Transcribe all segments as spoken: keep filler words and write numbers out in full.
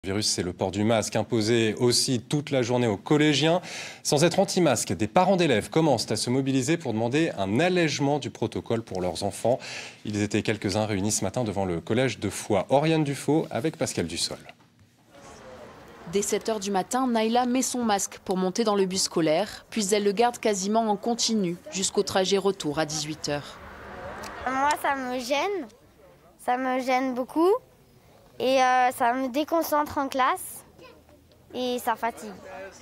Le virus, c'est le port du masque imposé aussi toute la journée aux collégiens. Sans être anti-masque, des parents d'élèves commencent à se mobiliser pour demander un allègement du protocole pour leurs enfants. Ils étaient quelques-uns réunis ce matin devant le collège de Foix. Oriane Dufaux avec Pascal Dussol. Dès sept heures du matin, Naïla met son masque pour monter dans le bus scolaire, puis elle le garde quasiment en continu jusqu'au trajet retour à dix-huit heures. Moi, ça me gêne, ça me gêne beaucoup et euh, ça me déconcentre en classe et ça fatigue.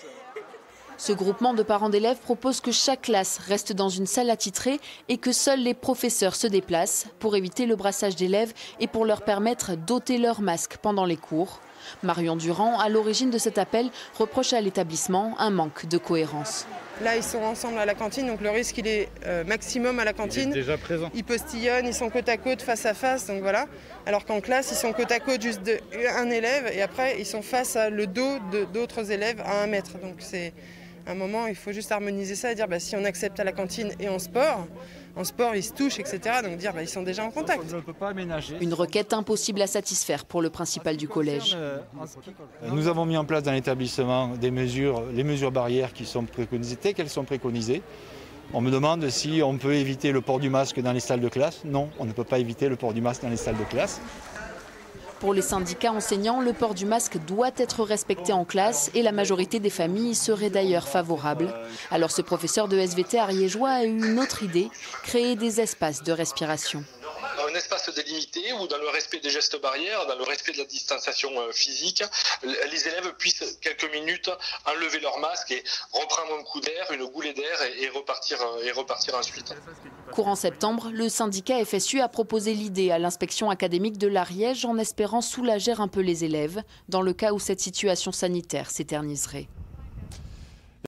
Ce groupement de parents d'élèves propose que chaque classe reste dans une salle attitrée et que seuls les professeurs se déplacent pour éviter le brassage d'élèves et pour leur permettre d'ôter leur masque pendant les cours. Marion Durand, à l'origine de cet appel, reproche à l'établissement un manque de cohérence. Là, ils sont ensemble à la cantine, donc le risque il est euh, maximum à la cantine. Il est déjà présent. Ils postillonnent, ils sont côte à côte, face à face, donc voilà. Alors qu'en classe, ils sont côte à côte juste de, un élève et après ils sont face à le dos d'autres élèves à un mètre. Donc c'est un moment, il faut juste harmoniser ça et dire bah, si on accepte à la cantine et en sport, en sport ils se touchent, et cetera. Donc dire bah, ils sont déjà en contact. On ne peut pas aménager. Une requête impossible à satisfaire pour le principal du collège. Nous avons mis en place dans l'établissement des mesures, les mesures barrières qui sont préconisées, telles qu'elles sont préconisées. On me demande si on peut éviter le port du masque dans les salles de classe. Non, on ne peut pas éviter le port du masque dans les salles de classe. Pour les syndicats enseignants, le port du masque doit être respecté en classe et la majorité des familles y serait d'ailleurs favorable. Alors ce professeur de S V T ariégeois a eu une autre idée, créer des espaces de respiration. Dans un espace délimité ou dans le respect des gestes barrières, dans le respect de la distanciation physique, les élèves puissent quelques minutes enlever leur masque et reprendre un coup d'air, une goulée d'air et repartir, et repartir ensuite. Courant septembre, le syndicat F S U a proposé l'idée à l'inspection académique de l'Ariège en espérant soulager un peu les élèves dans le cas où cette situation sanitaire s'éterniserait.